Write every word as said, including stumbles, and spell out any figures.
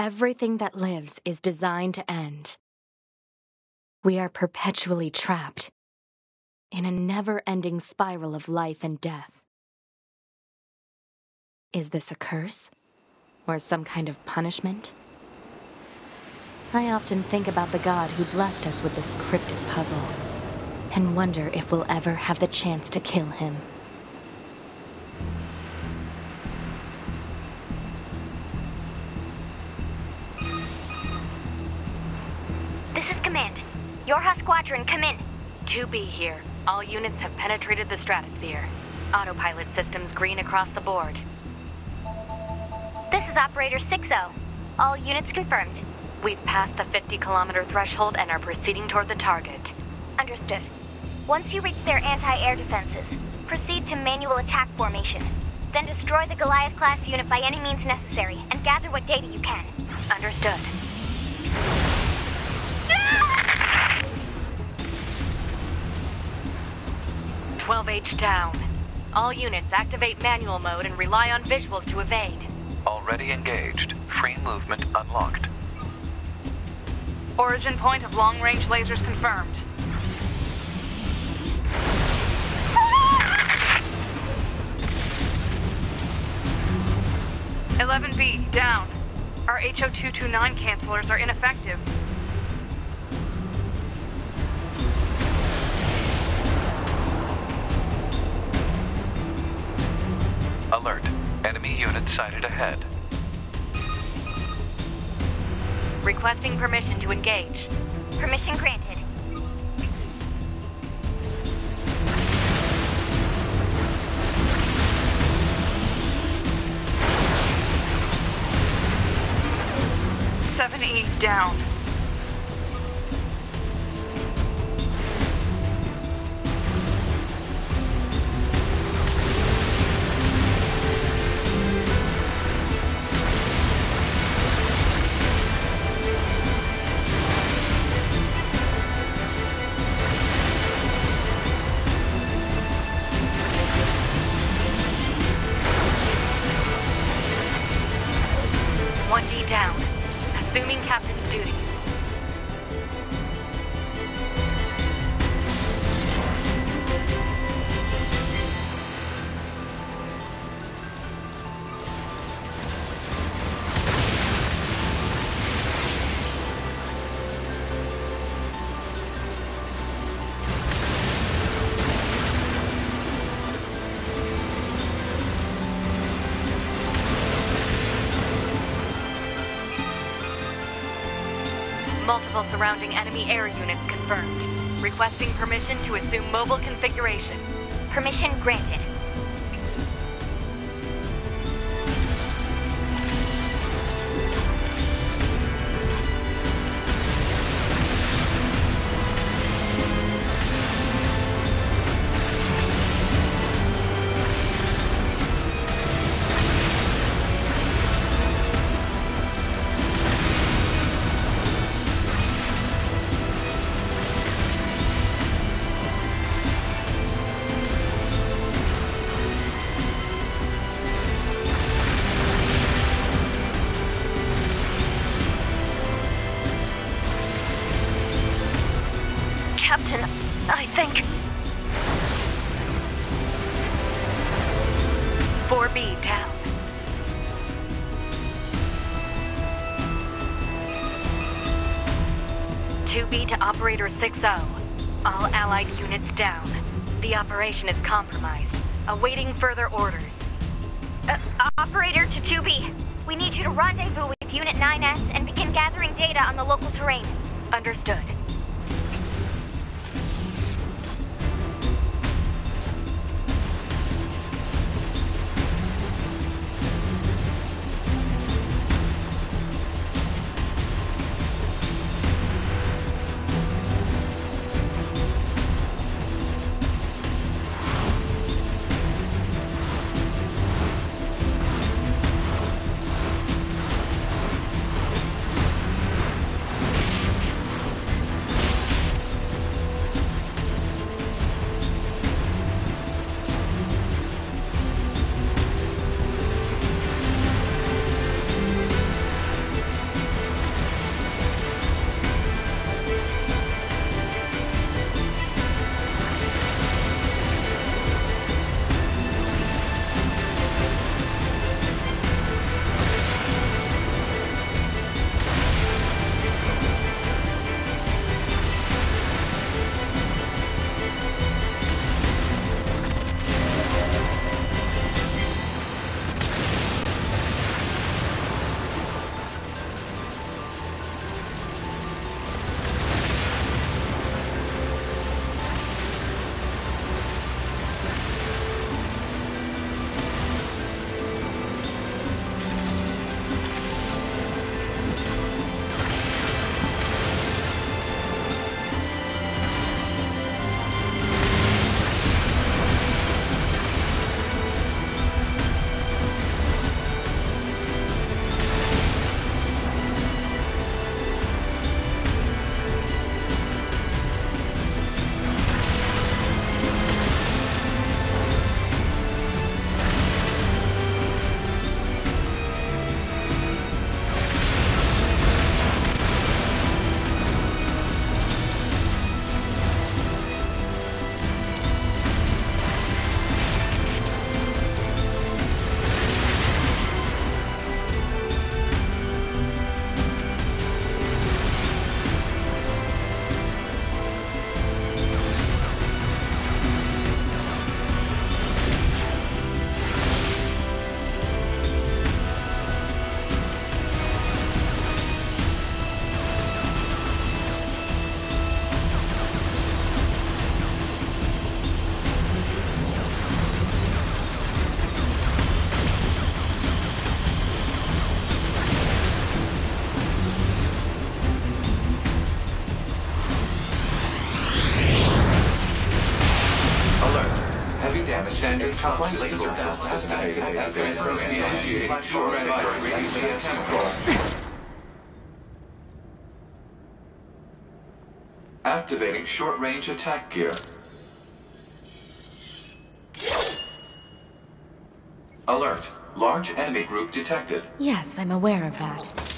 Everything that lives is designed to end. We are perpetually trapped in a never-ending spiral of life and death. Is this a curse? Or some kind of punishment? I often think about the God who blessed us with this cryptic puzzle, and wonder if we'll ever have the chance to kill him. This is Command. YoRHa Squadron, come in. two B here. All units have penetrated the stratosphere. Autopilot systems green across the board. This is Operator six oh. All units confirmed. We've passed the fifty kilometer threshold and are proceeding toward the target. Understood. Once you reach their anti-air defenses, proceed to manual attack formation. Then destroy the Goliath-class unit by any means necessary, and gather what data you can. Understood. twelve H down. All units activate manual mode and rely on visuals to evade. Already engaged. Free movement unlocked. Origin point of long-range lasers confirmed. eleven B, down. Our H O two twenty-nine cancelers are ineffective. Alert. Enemy unit sighted ahead. Requesting permission to engage. Permission granted. seven E, down. one D down. Assuming captain's duty. Multiple surrounding enemy air units confirmed. Requesting permission to assume mobile configuration. Permission granted. Captain, I think... four B down. two B to Operator six oh. All allied units down. The operation is compromised. Awaiting further orders. Uh, Operator to two B. We need you to rendezvous with Unit nine S and begin gathering data on the local terrain. Understood. Standard complaint system activated. Initiating short range attack. Activating short-range attack gear. Alert. Large enemy group detected. Yes, I'm aware of that.